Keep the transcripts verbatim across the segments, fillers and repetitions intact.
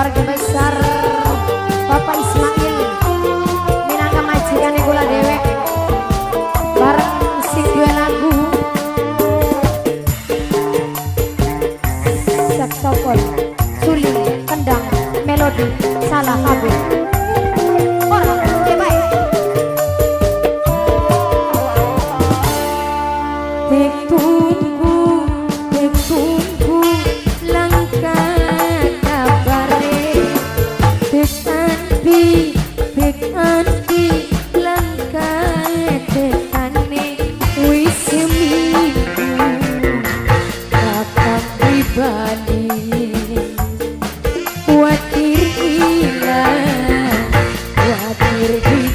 keluarga besar Bapak Ismail minangka majikane kula dewek bareng sing duwe lagu saksofon, suling, kendang, melodi, salah kabeh. Ora, ya baik. Tek tunggu, tek tunggu langkah kabare. Tek anti, tek anti langkah tekane wis seminggu. Kakak pribadi khawatir hilang, khawatir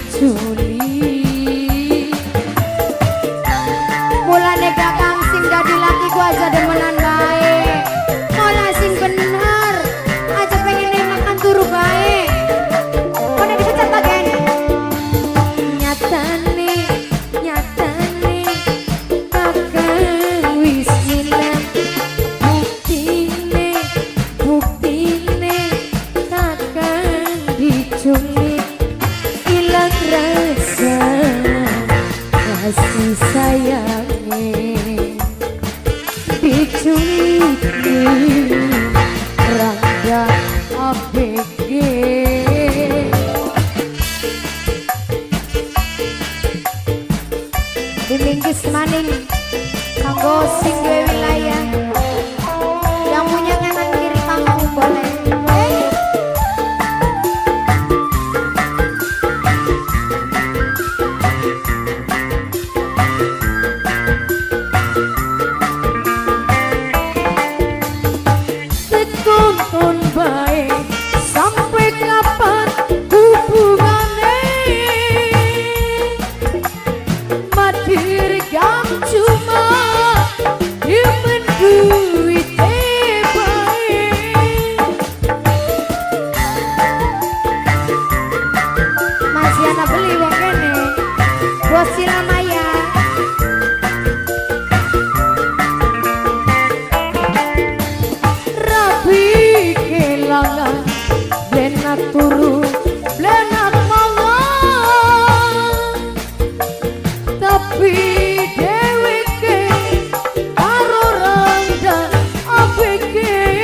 diculik. Mulane kakang sing dadi laki ku aja demenan bae, malah sing bener aja pengen makan turu bae. Kone dipecat bagian. Nyatane, nyatane kakang wis hilang. Buktine, buktine kakang diculik. Hilang rasa kasih sayangnya, diculik Rangga A B G. Dimingkis maning kanggo sing duwe wilayah, yang punya kanan kiri panggung boleh. Tonton bae sampai kapan hubungane, madirgam cuma demen duit bae. Masih ana beli wong kene bos Silamaya. Kelangan blenak turu blenak mangan, tapi dheweke karo Rangga A B G.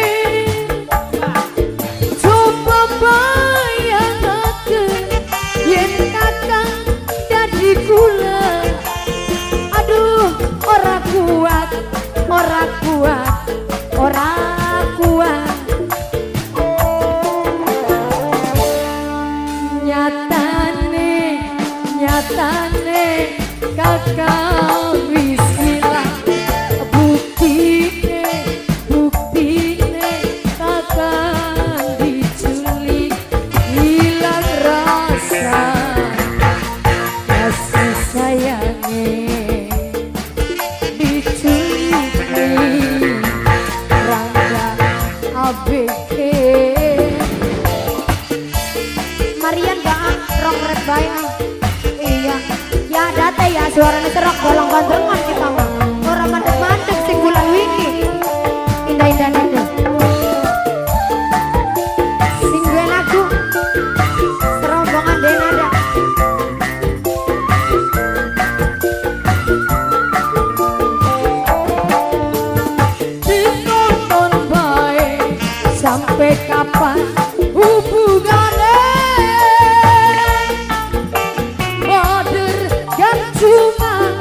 Coba bayangake yen kakang dadi kula, aduh ora kuat, ora kuat, ora kuat. Nyatane, nyatane kakak wis hilang. Buktine, buktine kakak diculik. Hilang rasa kasih sayangnya, diculik Rangga A B G. Marian gak rong red bayang. Iya, ya data ya suaranya serok bolong bandengan kita mah. Orang mandek-mandek sing bulan wingi. Indah-indah itu. Sing gue lagu serombongan denada. Ditonton bae sampai kapan hubungannya, cuma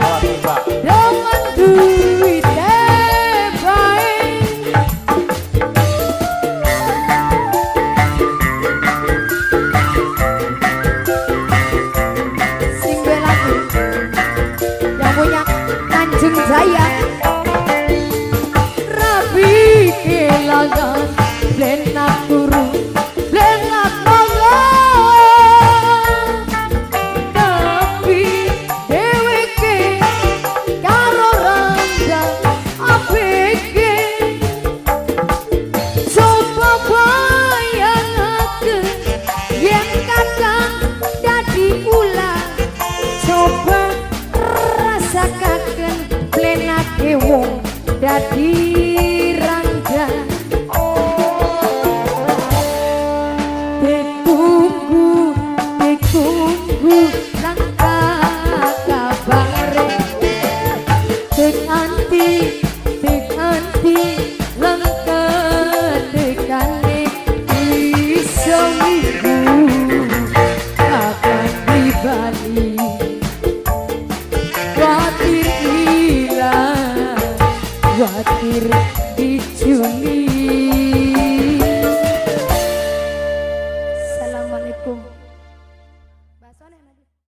diri.